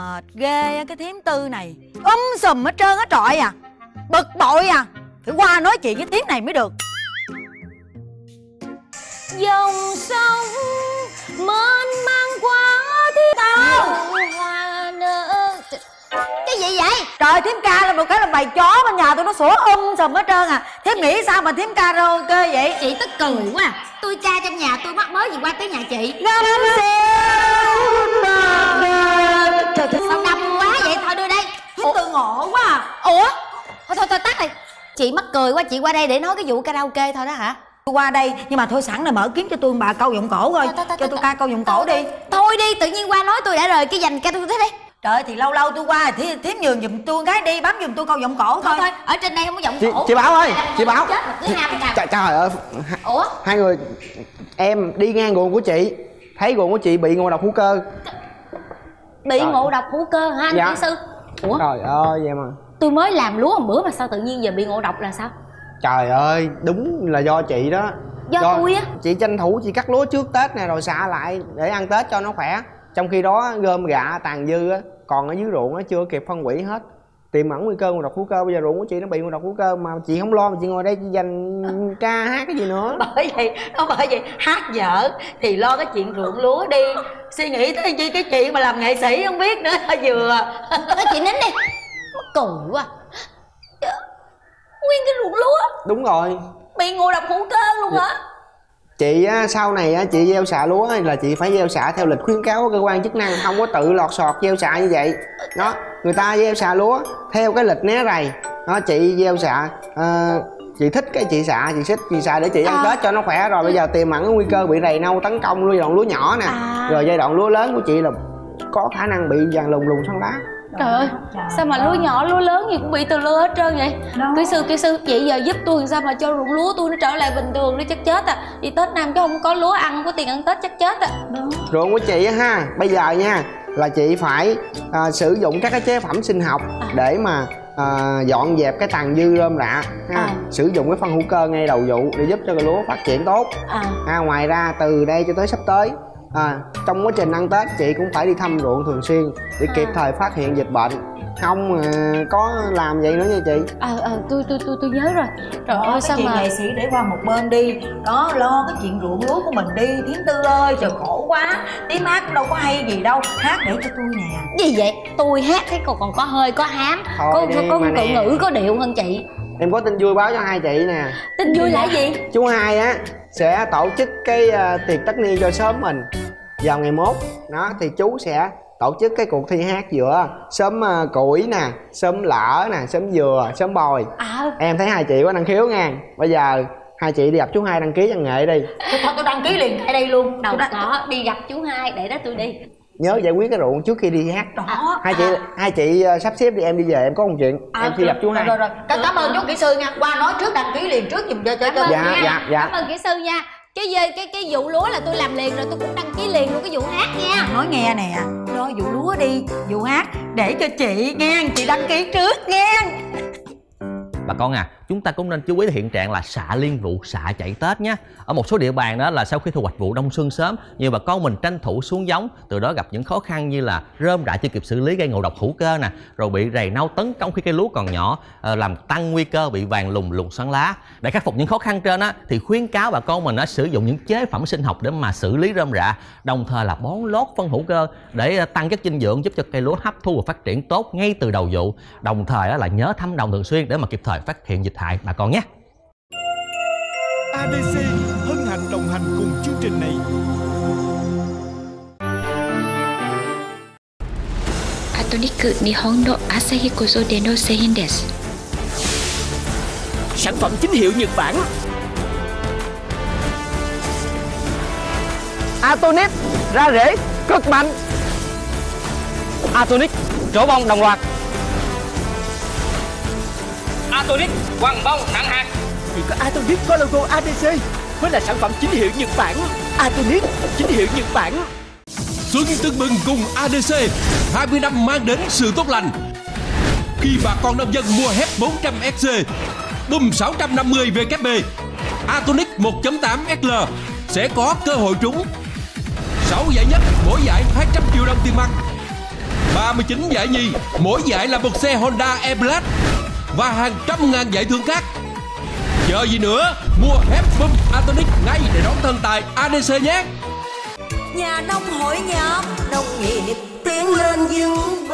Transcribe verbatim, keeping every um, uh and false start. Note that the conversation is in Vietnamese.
Mệt ghê cái thím Tư này, um sùm hết trơn hết trọi à. Bực bội à. Phải qua nói chuyện với thím này mới được. Dòng sông mênh mang quá thiết tao hoa nở. Cái gì vậy? Trời, thím ca là một cái là bầy chó bên nhà tôi nó sủa um sùm hết trơn à. Thím nghĩ sao mà thím karaoke vậy? Chị tức cười quá à. Tôi ca trong nhà tôi mắc mới gì qua tới nhà chị. Ngâm Trời, sao đâm quá vậy? Thôi đưa đây. Thím Tư ngộ quá à. Ủa? Thôi thôi thôi tắt này. Chị mắc cười quá, chị qua đây để nói cái vụ karaoke thôi đó hả? Tôi qua đây nhưng mà thôi sẵn là mở kiếm cho tôi bà câu giọng cổ thôi. Cho tôi ca câu giọng cổ đi. Thôi đi, tự nhiên qua nói tôi đã rời cái dành ca tôi thế đi. Trời, thì lâu lâu tôi qua thì thím nhường giùm tôi cái đi, bấm giùm tôi câu giọng cổ thôi. Thôi thôi, ở trên đây không có giọng chị, cổ. chị Bảo ơi, chị Bảo. Trời, trời ơi. Ủa? Hai người em đi ngang ruộng của chị, thấy ruộng của chị bị ngộ độc hữu cơ. Bị Trời. ngộ độc hữu cơ hả anh dạ. kỹ sư? Ủa? Trời ơi vậy mà. Tôi mới làm lúa một bữa mà sao tự nhiên giờ bị ngộ độc là sao? Trời ơi, đúng là do chị đó. Do, do tôi á. Chị tranh thủ chị cắt lúa trước Tết nè rồi xạ lại để ăn Tết cho nó khỏe. Trong khi đó gom gạ tàn dư á còn ở dưới ruộng á chưa kịp phân hủy hết, tiềm ẩn nguy cơ ngộ độc hữu cơ. Bây giờ ruộng của chị nó bị ngộ độc hữu cơ mà chị không lo, mà chị ngồi đây chị dành ca hát cái gì nữa. Bởi vậy, nó bởi vậy hát dở thì lo cái chuyện ruộng lúa đi, suy nghĩ tới chi cái chuyện mà làm nghệ sĩ không biết nữa. Vừa nói chị nín đi, mắc cười quá. Nguyên cái ruộng lúa đúng rồi bị ngộ độc hữu cơ luôn hả? Chị á, sau này á, chị gieo xạ lúa là chị phải gieo xạ theo lịch khuyến cáo của cơ quan chức năng, không có tự lọt sọt gieo xạ như vậy đó. Người ta gieo xạ lúa theo cái lịch né rầy đó, chị gieo xạ uh, chị thích cái chị xạ, chị xích chị xạ để chị ăn à. Tết cho nó khỏe. Rồi bây giờ tiềm ẩn nguy cơ bị rầy nâu tấn công luôn giai đoạn lúa nhỏ nè à. Rồi giai đoạn lúa lớn của chị là có khả năng bị vàng lùng lùng xoăn lá. Trời ơi, sao mà lúa nhỏ lúa lớn gì cũng bị từ lưa hết trơn vậy? Kỹ sư, kỹ sư, vậy giờ giúp tôi làm sao mà cho ruộng lúa tôi nó trở lại bình thường đi, chắc chết à. Vì Tết Nam chứ không có lúa ăn, không có tiền ăn Tết chắc chết à. Đúng. Ruộng của chị á ha, bây giờ nha là chị phải à, sử dụng các cái chế phẩm sinh học à. Để mà à, dọn dẹp cái tàn dư rơm rạ ha. À. Sử dụng cái phân hữu cơ ngay đầu vụ để giúp cho cái lúa phát triển tốt à. À, ngoài ra từ đây cho tới sắp tới à, trong quá trình ăn Tết chị cũng phải đi thăm ruộng thường xuyên để kịp à. Thời phát hiện dịch bệnh. Không à, có làm vậy nữa nha chị. Ờ ờ tôi tôi tôi tôi nhớ rồi. Trời đó, ơi sao chuyện mà nghệ sĩ để qua một bên đi. Đó, lo cái chuyện ruộng lúa của mình đi. Thím Tư ơi, trời khổ quá. Thím hát đâu có hay gì đâu, hát để cho tôi nè. Gì vậy? Tôi hát cái còn còn có hơi có hám. Thôi có có, có cự ngữ có điệu hơn chị. Em có tin vui báo cho hai chị nè. Tin vui là gì? Chú Hai á sẽ tổ chức cái uh, tiệc tất niên cho xóm mình vào ngày mốt đó, thì chú sẽ tổ chức cái cuộc thi hát giữa xóm uh, củi nè, xóm lỡ nè, xóm dừa, xóm bòi à. Em thấy hai chị có năng khiếu nha. Bây giờ hai chị đi gặp chú Hai đăng ký văn nghệ đi. Thôi tôi đăng ký liền tại đây luôn. Đâu có đi gặp chú Hai để đó tôi đi. Nhớ giải quyết cái ruộng trước khi đi hát đó. Hai chị à. hai chị uh, sắp xếp đi, em đi về em có một chuyện à, em đi gặp chú Hai. Rồi rồi, rồi. Cảm ơn chú kỹ sư nha. Qua nói trước đăng ký liền trước giùm cho cho cho. Dạ dạ dạ. Cảm ơn kỹ sư nha. Cái cái cái vụ lúa là tôi làm liền rồi, tôi cũng đăng ký liền luôn cái vụ hát nha. Nói nghe nè, lo vụ lúa đi, vụ hát để cho chị nghe, chị đăng ký trước nghe. Bà con à, chúng ta cũng nên chú ý hiện trạng là xạ liên vụ, xạ chạy Tết nhé. Ở một số địa bàn đó là sau khi thu hoạch vụ đông xuân sớm, nhiều bà con mình tranh thủ xuống giống, từ đó gặp những khó khăn như là rơm rạ chưa kịp xử lý gây ngộ độc hữu cơ nè, rồi bị rầy nâu tấn công khi cây lúa còn nhỏ, làm tăng nguy cơ bị vàng lùng lùng xoắn lá. Để khắc phục những khó khăn trên á, thì khuyến cáo bà con mình đã sử dụng những chế phẩm sinh học để mà xử lý rơm rạ, đồng thời là bón lót phân hữu cơ để tăng chất dinh dưỡng giúp cho cây lúa hấp thu và phát triển tốt ngay từ đầu vụ. Đồng thời là nhớ thăm đồng thường xuyên để mà kịp thời phát hiện dịch hại bà con nhé. a đê xê hân hạnh đồng hành cùng chương trình này. Atonic Nihon no Asahi Kozo Deno Seihin desu. Sản phẩm chính hiệu Nhật Bản. Atonic ra rễ cực mạnh. Atonic trổ bông đồng loạt. Atonic quăng bông nặng hạt. Chỉ có Atonic có logo a đê xê mới là sản phẩm chính hiệu Nhật Bản. Atonic chính hiệu Nhật Bản. Xuân tưng bừng cùng a đê xê, hai mươi năm mang đến sự tốt lành. Khi bà con nông dân mua hép bốn trăm ép xê, bùm sáu trăm năm mươi vê kép bê, Atonic một chấm tám ét lờ sẽ có cơ hội trúng sáu giải nhất, mỗi giải hai trăm triệu đồng tiền mặt. ba mươi chín giải nhì, mỗi giải là một xe Honda E-Blade và hàng trăm ngàn giải thưởng khác. Chờ gì nữa, mua Headboom Atonic ngay để đón thần tài a đê xê nhé. Nhà nông hội nhập nông nghiệp tiến lên vững